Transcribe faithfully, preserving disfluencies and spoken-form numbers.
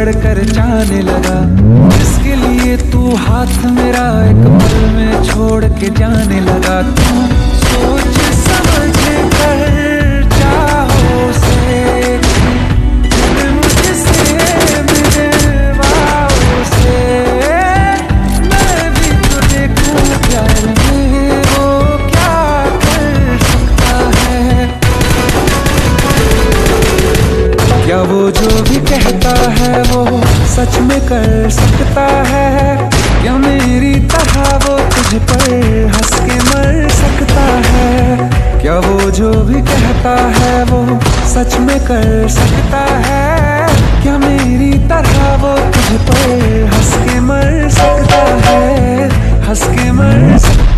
बढ़कर जाने लगा। जिसके लिए तू हाथ मेरा एक पल में छोड़ के जाने लगा। तू सोच समझ कर चाहो से मुझसे मिलवाओ से, मैं भी तो देखूं प्यार में वो क्या कर सकता है। क्या वो जो भी कहता है वो सच में कर सकता है? क्या मेरी तरह वो तुझ पर हंस के मर सकता है? क्या वो जो भी कहता है वो सच में कर सकता है? क्या मेरी तरह वो तुझ पर हंस के मर सकता है? हंस के मर सकता है।